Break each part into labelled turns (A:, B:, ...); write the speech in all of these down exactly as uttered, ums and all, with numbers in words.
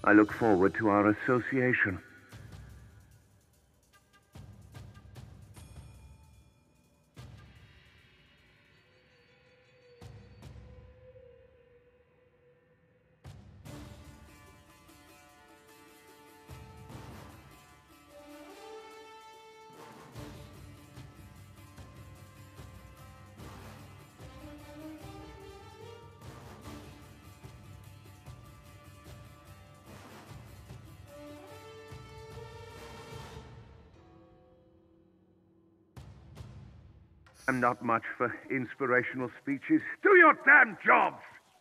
A: I look forward to our association. I'm not much for inspirational speeches. Do your damn jobs!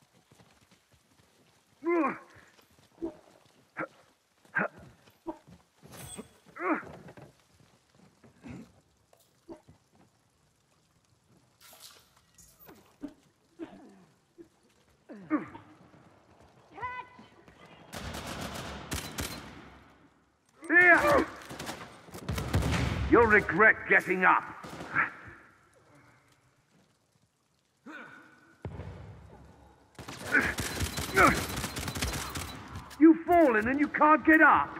A: Here! You'll regret getting up. You've fallen and you can't get up.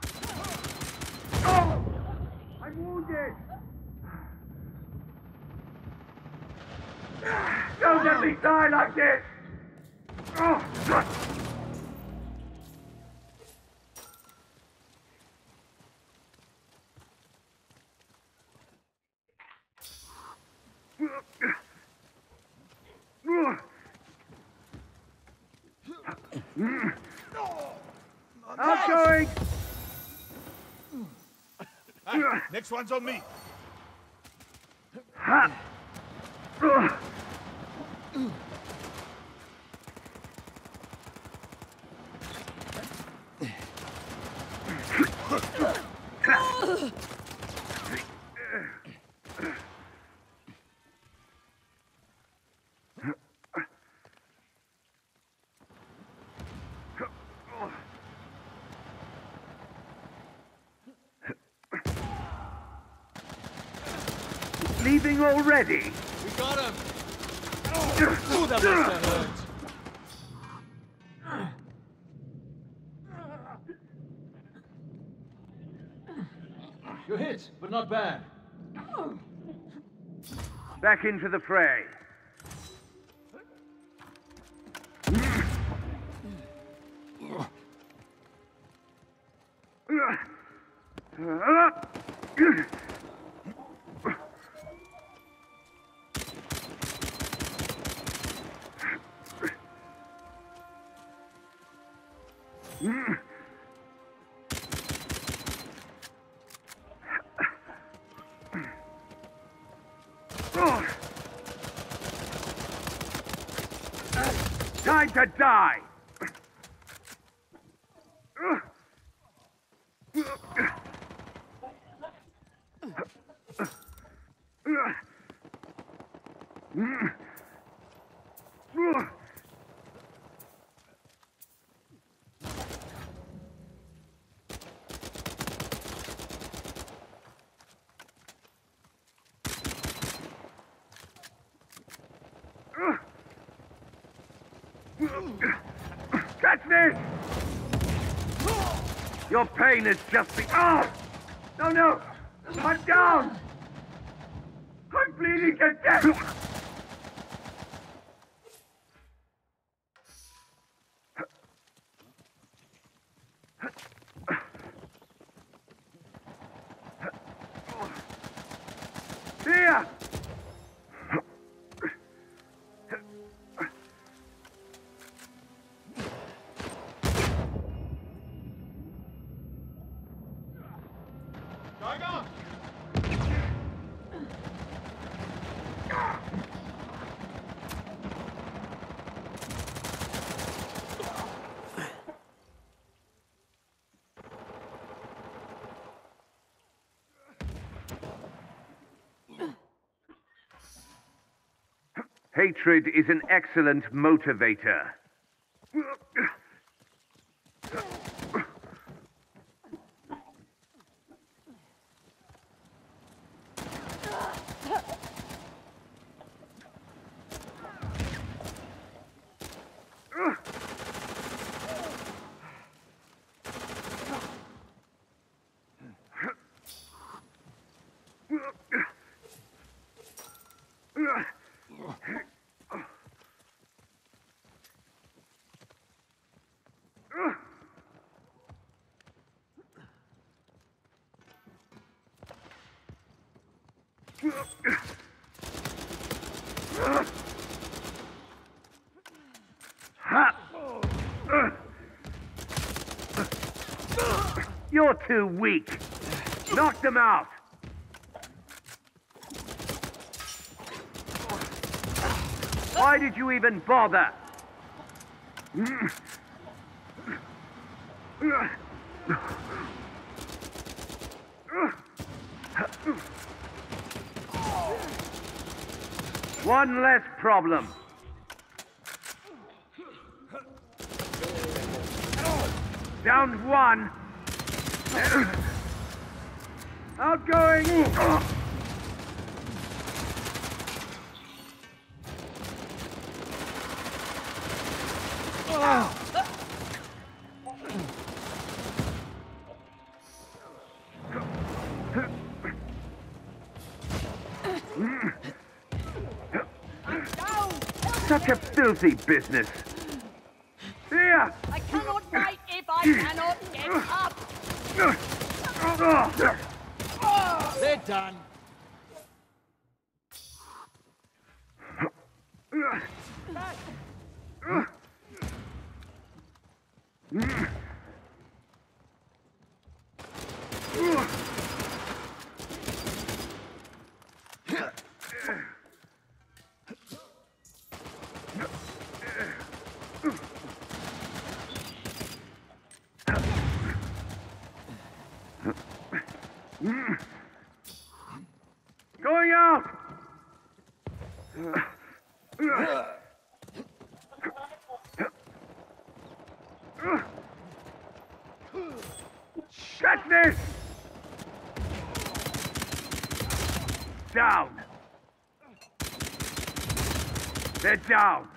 A: Oh! I'm wounded. Don't let me die like this. Oh! I'm going!
B: Hey, next one's on me.
A: Ha! Leaving already?
C: We got him! Oh, that must have hurt. You're hit, but not bad.
A: Back into the fray. Time to die! Catch this! Your pain is just the... Oh! No, no! I'm down! I'm bleeding to death! Here! Hatred is an excellent motivator. You're too weak. Knock them out. Why did you even bother? One less problem. Down one. Outgoing. Such a filthy business. Here!
D: I cannot fight if I cannot get up!
C: They're done.
A: Going out! Catch this! Down! They're down!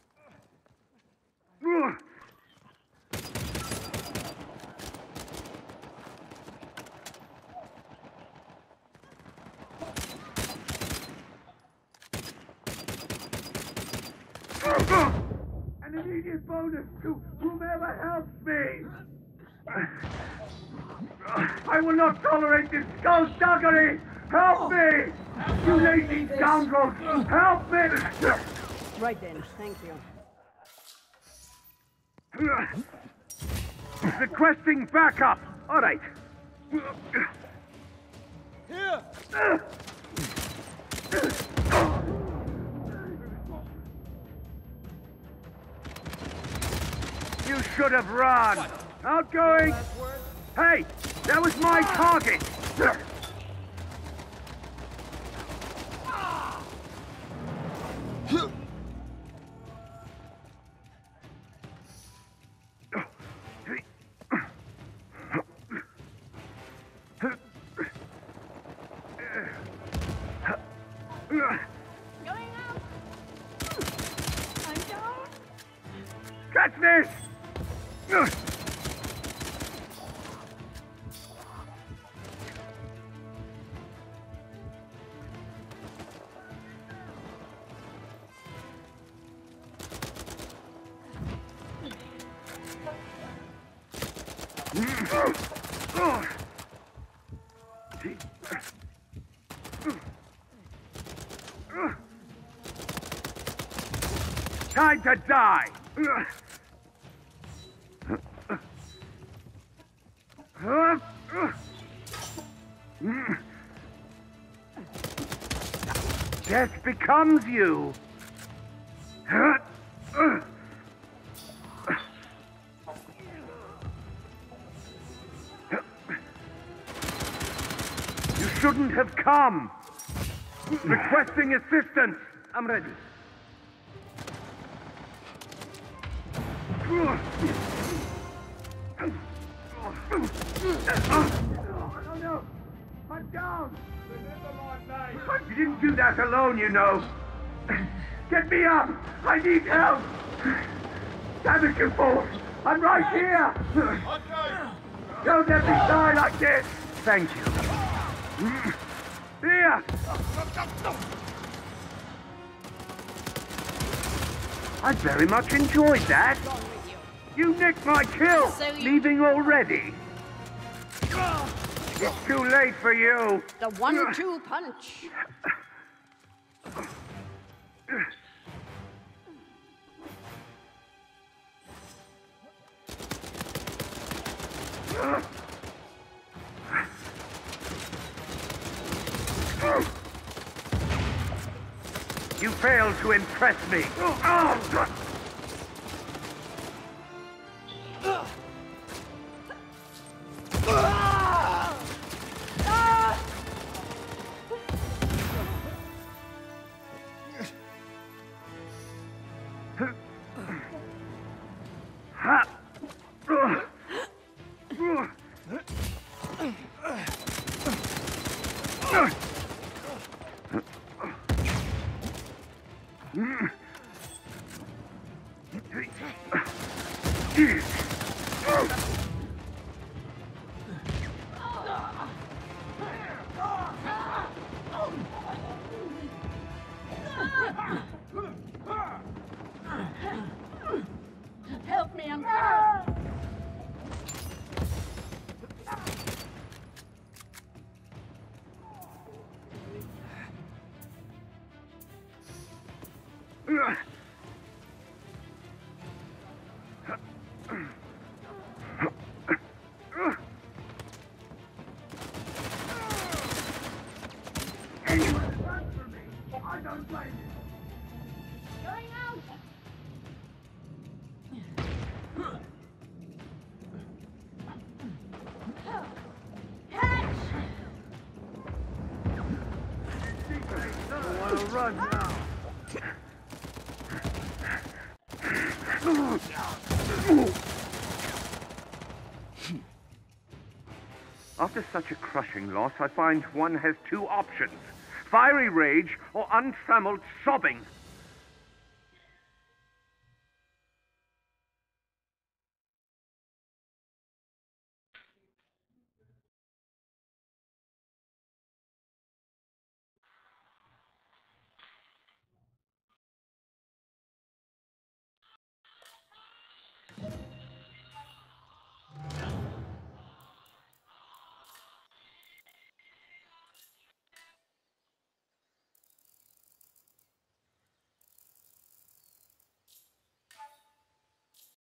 A: An immediate bonus to whomever helps me! I will not tolerate this skullduggery! Help me! You lazy scoundrels! Help me!
D: Right then, thank you.
A: Requesting backup! Alright.
C: Here!
A: You should have run! Outgoing! Hey! That was my target!
D: Going out! I'm down!
A: Catch this! Time to die! Death becomes you! You shouldn't have come! Requesting assistance! I'm ready. Oh no! I'm down!
B: Remember my name.
A: You didn't do that alone, you know. Get me up! I need help! Damn it, you fools! I'm right here!
B: Okay.
A: Don't let me die like this! Thank you. Here! I very much enjoyed that.
D: Wrong with you?
A: You nicked my kill,
D: So you-
A: leaving already. It's too late for you.
D: The one two punch.
A: You failed to impress me. Oh.
D: Help me, I'm...
A: Anyone run for me? I don't blame you.
D: Going out! Catch!
A: I want to run now. After such a crushing loss, I find one has two options. Fiery rage or untrammeled sobbing.